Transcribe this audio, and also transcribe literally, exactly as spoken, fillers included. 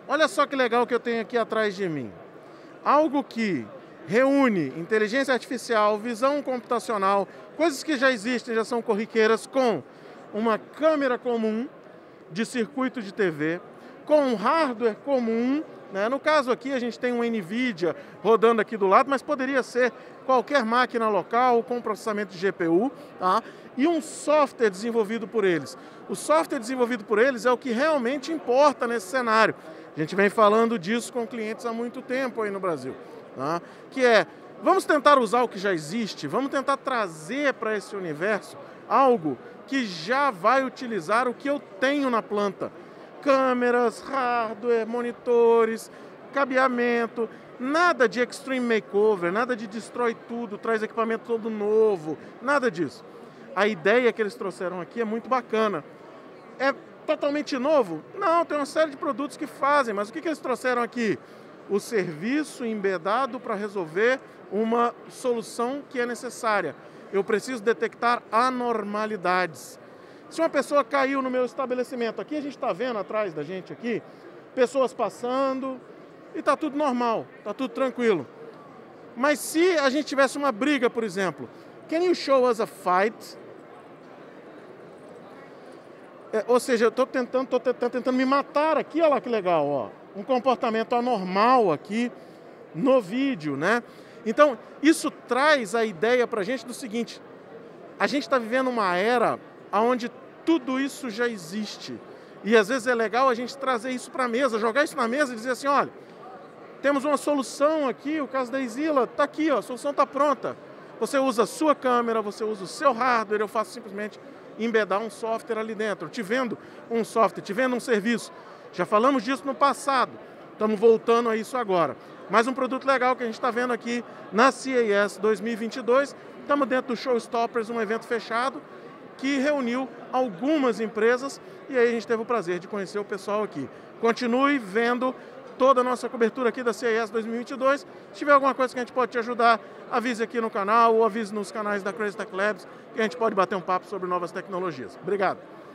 Olha só que legal que eu tenho aqui atrás de mim. Algo que reúne inteligência artificial, visão computacional, coisas que já existem, já são corriqueiras, com uma câmera comum de circuito de T V, com um hardware comum, né? No caso aqui a gente tem um NVIDIA rodando aqui do lado, mas poderia ser qualquer máquina local com processamento de G P U, tá? E um software desenvolvido por eles. O software desenvolvido por eles é o que realmente importa nesse cenário. A gente vem falando disso com clientes há muito tempo aí no Brasil, tá? Que é, vamos tentar usar o que já existe, vamos tentar trazer para esse universo algo que já vai utilizar o que eu tenho na planta. Câmeras, hardware, monitores, cabeamento, nada de extreme makeover, nada de destrói tudo, traz equipamento todo novo, nada disso. A ideia que eles trouxeram aqui é muito bacana. É totalmente novo? Não, tem uma série de produtos que fazem, mas o que, que eles trouxeram aqui? O serviço embedado para resolver uma solução que é necessária. Eu preciso detectar anormalidades. Se uma pessoa caiu no meu estabelecimento, aqui a gente está vendo atrás da gente aqui, pessoas passando e está tudo normal, está tudo tranquilo. Mas se a gente tivesse uma briga, por exemplo, can you show us a fight? É, ou seja, eu estou tentando, tô tentando me matar aqui, olha lá que legal, ó. Um comportamento anormal aqui no vídeo, né? Então, isso traz a ideia para a gente do seguinte, a gente está vivendo uma era onde tudo isso já existe. E às vezes é legal a gente trazer isso para a mesa, jogar isso na mesa e dizer assim, olha, temos uma solução aqui, o caso da Exila, está aqui, ó, a solução está pronta. Você usa a sua câmera, você usa o seu hardware, eu faço simplesmente embedar um software ali dentro. Te vendo um software, te vendo um serviço. Já falamos disso no passado, estamos voltando a isso agora. Mais um produto legal que a gente está vendo aqui na C E A S dois mil e vinte e dois. Estamos dentro do Showstoppers, um evento fechado que reuniu algumas empresas e aí a gente teve o prazer de conhecer o pessoal aqui. Continue vendo toda a nossa cobertura aqui da C E A S dois mil e vinte e dois. Se tiver alguma coisa que a gente pode te ajudar, avise aqui no canal ou avise nos canais da Crazy Tech Labs que a gente pode bater um papo sobre novas tecnologias. Obrigado.